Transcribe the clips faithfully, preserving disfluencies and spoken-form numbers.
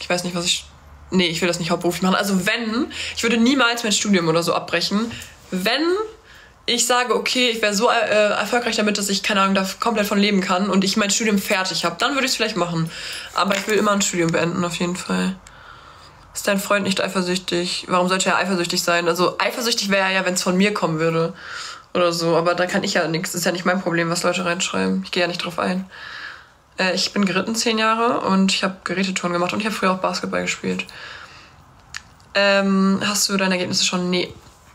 Ich weiß nicht, was ich... Nee, ich will das nicht hauptberuflich machen. Also wenn, ich würde niemals mein Studium oder so abbrechen. Wenn ich sage, okay, ich wäre so äh, erfolgreich damit, dass ich, keine Ahnung, da komplett von leben kann und ich mein Studium fertig habe, dann würde ich es vielleicht machen. Aber ich will immer ein Studium beenden, auf jeden Fall. Ist dein Freund nicht eifersüchtig? Warum sollte er eifersüchtig sein? Also eifersüchtig wäre er ja, wenn es von mir kommen würde. Oder so, aber da kann ich ja nichts. Das ist ja nicht mein Problem, was Leute reinschreiben. Ich gehe ja nicht drauf ein. Äh, ich bin geritten zehn Jahre und ich habe Gerätetouren gemacht und ich habe früher auch Basketball gespielt. Ähm, hast du deine Ergebnisse schon? Nee.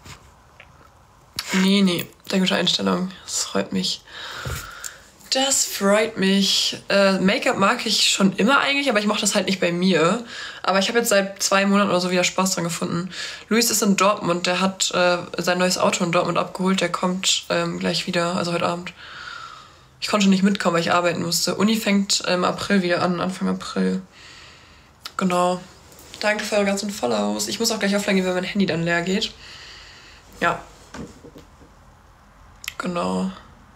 Nee, nee. Sehr gute Einstellung. Das freut mich. Das freut mich. Äh, Make-up mag ich schon immer eigentlich, aber ich mache das halt nicht bei mir. Aber ich habe jetzt seit zwei Monaten oder so wieder Spaß dran gefunden. Luis ist in Dortmund, der hat äh, sein neues Auto in Dortmund abgeholt. Der kommt ähm, gleich wieder, also heute Abend. Ich konnte nicht mitkommen, weil ich arbeiten musste. Uni fängt im April wieder an, Anfang April. Genau. Danke für eure ganzen Follows. Ich muss auch gleich offline gehen, wenn mein Handy dann leer geht. Ja. Genau.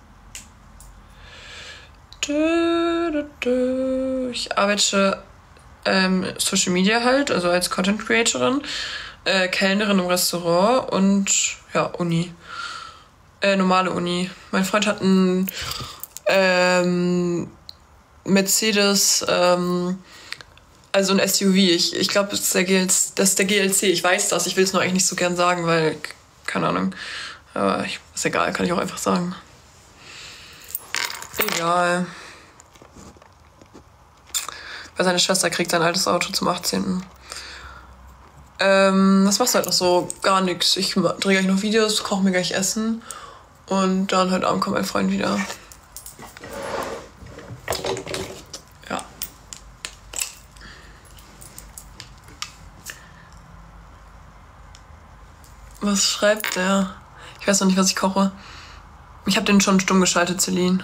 Ich arbeite ähm, Social Media halt, also als Content Creatorin, äh, Kellnerin im Restaurant und ja, Uni. Äh, normale Uni. Mein Freund hat einen ähm, Mercedes, ähm, also ein S U V. Ich, ich glaube, das, das ist der G L C. Ich weiß das. Ich will es nur eigentlich nicht so gern sagen, weil, keine Ahnung. Aber ich, ist egal, kann ich auch einfach sagen. Egal. Weil seine Schwester kriegt sein altes Auto zum achtzehnten Ähm, was machst du halt noch so? Gar nichts. Ich drehe gleich noch Videos, koche mir gleich Essen. Und dann heute Abend kommt mein Freund wieder. Ja. Was schreibt der? Ich weiß noch nicht, was ich koche. Ich habe den schon stumm geschaltet, Celine.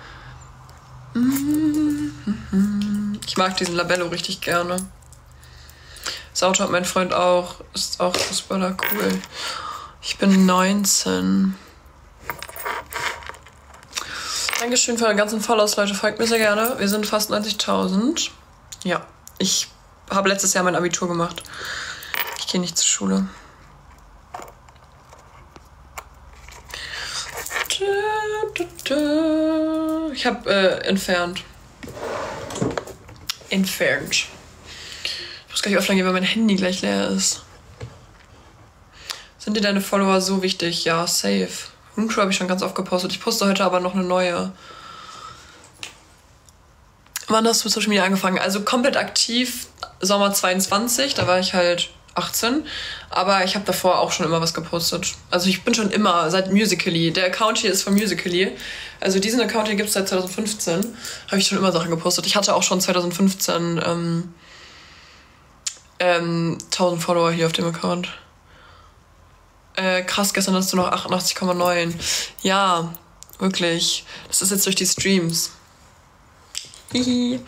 Ich mag diesen Labello richtig gerne. Das Auto hat mein Freund auch. Ist auch super cool. Ich bin neunzehn. Dankeschön für eure ganzen Follows, Leute. Folgt mir sehr gerne. Wir sind fast neunzigtausend. Ja, ich habe letztes Jahr mein Abitur gemacht. Ich gehe nicht zur Schule. Ich habe äh, entfernt. Entfernt. Ich muss gleich offline gehen, weil mein Handy gleich leer ist. Sind dir deine Follower so wichtig? Ja, safe. Roomtour habe ich schon ganz oft gepostet. Ich poste heute aber noch eine neue. Wann hast du mit Social Media angefangen? Also komplett aktiv Sommer zweiundzwanzig. Da war ich halt achtzehn. Aber ich habe davor auch schon immer was gepostet. Also ich bin schon immer, seit Musical.ly. Der Account hier ist von Musical.ly. Also diesen Account hier gibt es seit zweitausendfünfzehn. Habe ich schon immer Sachen gepostet. Ich hatte auch schon zweitausendfünfzehn ähm, ähm, tausend Follower hier auf dem Account. Äh, krass, gestern hast du noch achtundachtzig Komma neun. Ja, wirklich. Das ist jetzt durch die Streams. Hihi.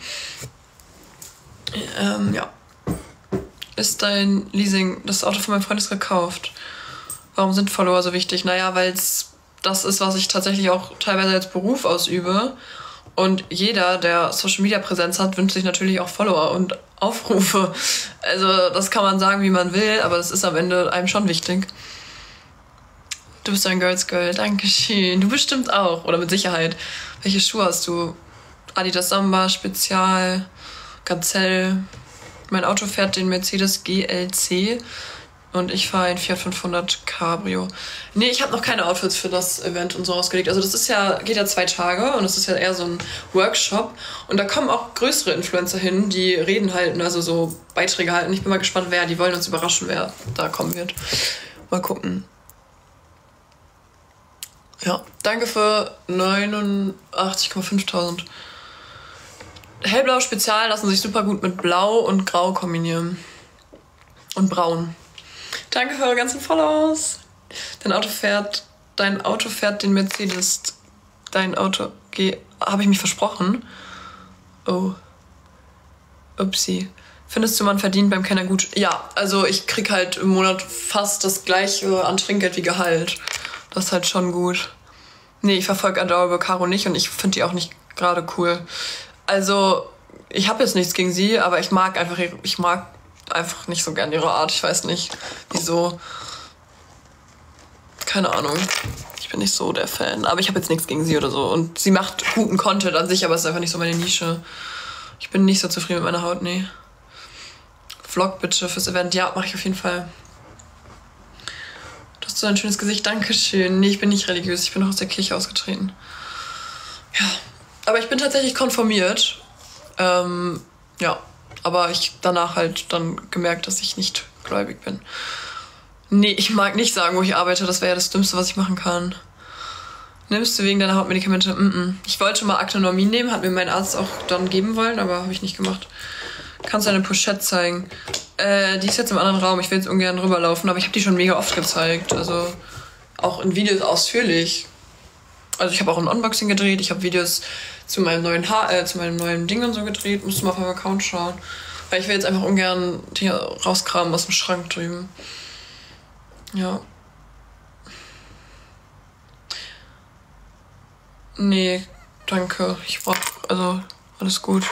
Ähm, ja. Ist dein Leasing, das Auto von meinem Freund ist gekauft. Warum sind Follower so wichtig? Naja, weil es das ist, was ich tatsächlich auch teilweise als Beruf ausübe. Und jeder, der Social Media Präsenz hat, wünscht sich natürlich auch Follower und Aufrufe. Also das kann man sagen, wie man will, aber das ist am Ende einem schon wichtig. Du bist ein Girls Girl, dankeschön. Du bestimmt auch, oder mit Sicherheit. Welche Schuhe hast du? Adidas Samba, Spezial, Gazelle. Mein Auto fährt den Mercedes G L C und ich fahre ein Fiat fünfhundert Cabrio. Nee, ich habe noch keine Outfits für das Event und so ausgelegt. Also das ist ja, geht ja zwei Tage und es ist ja eher so ein Workshop. Und da kommen auch größere Influencer hin, die Reden halten, also so Beiträge halten. Ich bin mal gespannt, wer. Die wollen uns überraschen, wer da kommen wird. Mal gucken. Ja, danke für neunundachtzig Komma fünftausend. Hellblau Spezial lassen sich super gut mit Blau und Grau kombinieren. Und Braun. Danke für eure ganzen Follows. Dein Auto fährt, dein Auto fährt den Mercedes. Dein Auto, geh, habe ich mich versprochen? Oh. Upsi. Findest du, man verdient beim Kenner gut? Ja, also ich krieg halt im Monat fast das gleiche an Trinkgeld wie Gehalt. Das ist halt schon gut. Nee, ich verfolge Adorable Caro nicht und ich finde die auch nicht gerade cool. Also, ich habe jetzt nichts gegen sie, aber ich mag einfach, ich mag einfach nicht so gern ihre Art. Ich weiß nicht, wieso. Keine Ahnung. Ich bin nicht so der Fan. Aber ich habe jetzt nichts gegen sie oder so. Und sie macht guten Content an sich, aber es ist einfach nicht so meine Nische. Ich bin nicht so zufrieden mit meiner Haut, nee. Vlog bitte fürs Event. Ja, mache ich auf jeden Fall. Du hast so ein schönes Gesicht. Dankeschön. Nee, ich bin nicht religiös. Ich bin noch aus der Kirche ausgetreten. Ja. Aber ich bin tatsächlich konformiert. Ähm, ja. Aber ich danach halt dann gemerkt, dass ich nicht gläubig bin. Nee, ich mag nicht sagen, wo ich arbeite. Das wäre ja das Dümmste, was ich machen kann. Nimmst du wegen deiner Hautmedikamente? Mm-mm. Ich wollte mal Actonormin nehmen, hat mir mein Arzt auch dann geben wollen, aber habe ich nicht gemacht. Kannst du eine Pochette zeigen? Äh, die ist jetzt im anderen Raum. Ich will jetzt ungern rüberlaufen, aber ich habe die schon mega oft gezeigt. Also auch in Videos ausführlich. Also ich habe auch ein Unboxing gedreht. Ich habe Videos zu meinem neuen Haar, äh, zu meinem neuen Ding und so gedreht. Musst du mal auf meinem Account schauen. Weil ich will jetzt einfach ungern die rauskramen aus dem Schrank drüben. Ja. Nee, danke. Ich brauch, also, alles gut.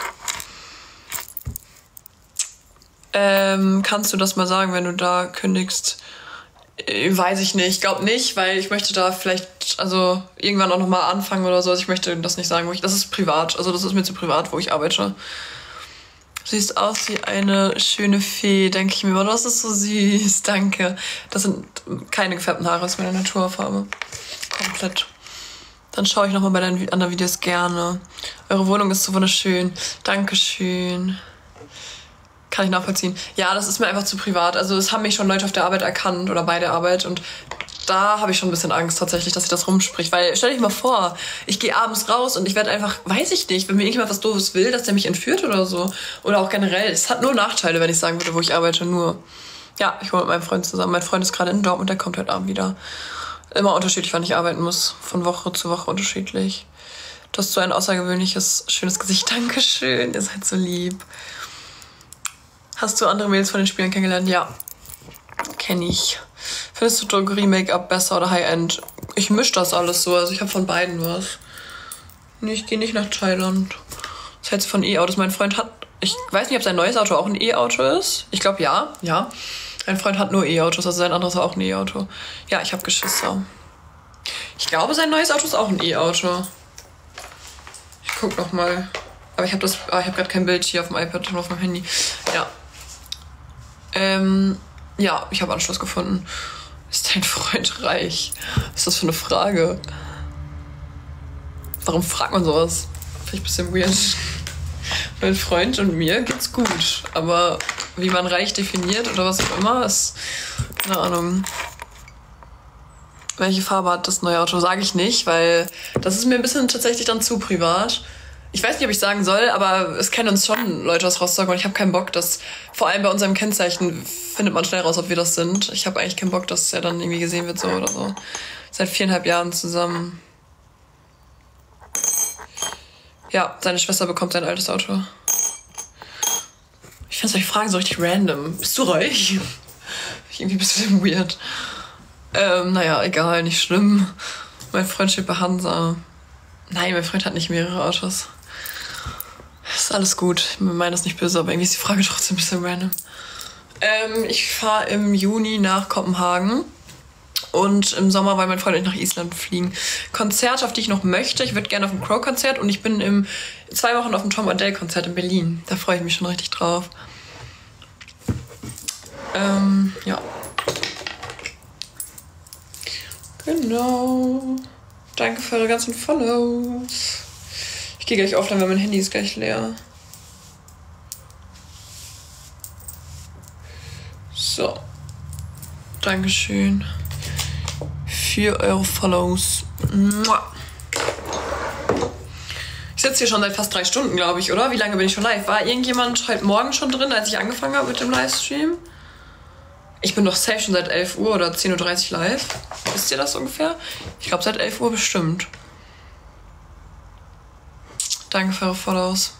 Ähm, kannst du das mal sagen, wenn du da kündigst? Äh, weiß ich nicht. Ich glaube nicht, weil ich möchte da vielleicht, also, irgendwann auch nochmal anfangen oder so. Also ich möchte das nicht sagen, wo ich, das ist privat. Also, das ist mir zu privat, wo ich arbeite. Du siehst aus wie eine schöne Fee, denke ich mir. Aber das ist so süß, danke. Das sind keine gefärbten Haare, das ist meine Naturfarbe. Komplett. Dann schaue ich nochmal bei deinen anderen Videos gerne. Eure Wohnung ist so wunderschön. Dankeschön. Kann ich nachvollziehen. Ja, das ist mir einfach zu privat. Also es haben mich schon Leute auf der Arbeit erkannt oder bei der Arbeit und da habe ich schon ein bisschen Angst tatsächlich, dass ich das rumspricht. Weil stell dich mal vor, ich gehe abends raus und ich werde einfach, weiß ich nicht, wenn mir irgendjemand was Doofes will, dass der mich entführt oder so. Oder auch generell. Es hat nur Nachteile, wenn ich sagen würde, wo ich arbeite, nur. Ja, ich wohne mit meinem Freund zusammen. Mein Freund ist gerade in Dortmund, der kommt heute Abend wieder. Immer unterschiedlich, wann ich arbeiten muss. Von Woche zu Woche unterschiedlich. Du hast so ein außergewöhnliches, schönes Gesicht. Dankeschön, ihr seid so lieb. Hast du andere Mädels von den Spielern kennengelernt? Ja, kenne ich. Findest du Drogerie-Make-up besser oder High-End? Ich mische das alles so, also ich habe von beiden was. Nee, ich gehe nicht nach Thailand. Was hältst du von E-Autos? Mein Freund hat, ich weiß nicht, ob sein neues Auto auch ein E-Auto ist. Ich glaube ja, ja. Mein Freund hat nur E-Autos, also sein anderes war auch ein E-Auto. Ja, ich habe Geschwister. Ich glaube, sein neues Auto ist auch ein E-Auto. Ich guck noch mal. Aber ich habe das, ah, ich habe gerade kein Bild hier auf dem iPad, nur auf meinem Handy. Ja. Ähm, ja, ich habe Anschluss gefunden. Ist dein Freund reich? Was ist das für eine Frage? Warum fragt man sowas? Finde ich ein bisschen weird. Mein Freund und mir geht's gut. Aber wie man reich definiert oder was auch immer, ist keine Ahnung. Welche Farbe hat das neue Auto? Sage ich nicht, weil das ist mir ein bisschen tatsächlich dann zu privat. Ich weiß nicht, ob ich sagen soll, aber es kennen uns schon Leute aus Rostock und ich habe keinen Bock, dass, vor allem bei unserem Kennzeichen findet man schnell raus, ob wir das sind. Ich habe eigentlich keinen Bock, dass er dann irgendwie gesehen wird so oder so. Seit viereinhalb Jahren zusammen. Ja, seine Schwester bekommt sein altes Auto. Ich finde solche Fragen so richtig random. Bist du reich? Irgendwie ein bisschen weird. Ähm, naja, egal, nicht schlimm. Mein Freund steht bei Hansa. Nein, mein Freund hat nicht mehrere Autos. Ist alles gut. Ich meine das nicht böse, aber irgendwie ist die Frage trotzdem ein bisschen random. Ähm, ich fahre im Juni nach Kopenhagen. Und im Sommer wollen mein Freund und ich nach Island fliegen. Konzerte, auf die ich noch möchte. Ich würde gerne auf ein Crow-Konzert und ich bin in zwei Wochen auf dem Tom Odell-Konzert in Berlin. Da freue ich mich schon richtig drauf. Ähm, ja. Genau. Danke für eure ganzen Follows. Ich gehe gleich offline, weil mein Handy ist gleich leer. So. Dankeschön. Für eure Follows. Ich sitze hier schon seit fast drei Stunden, glaube ich, oder? Wie lange bin ich schon live? War irgendjemand heute Morgen schon drin, als ich angefangen habe mit dem Livestream? Ich bin doch safe schon seit elf Uhr oder zehn Uhr dreißig live. Wisst ihr das ungefähr? Ich glaube seit elf Uhr bestimmt. Danke für eure Follows.